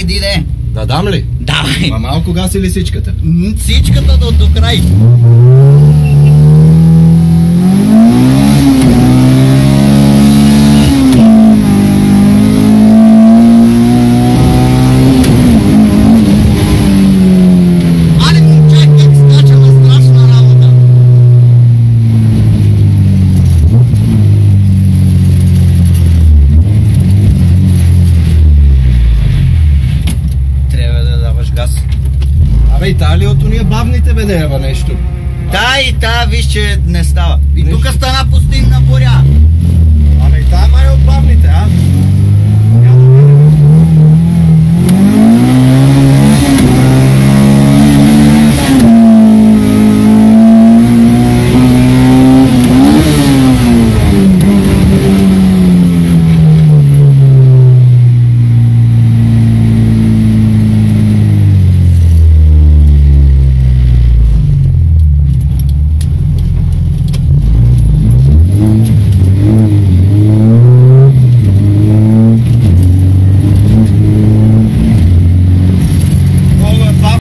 Диде? Да дам ли? Давай. Ма малко гаси ли всичката? Всичката до край. Але момчак как скача на страшна работа. Трябва да даваш газ. Абе, и тая ли от уния бавните бе нева нещо? И та, виж, че не става. И тук стана пустинна буря. Абе, и тая май от бавните, а?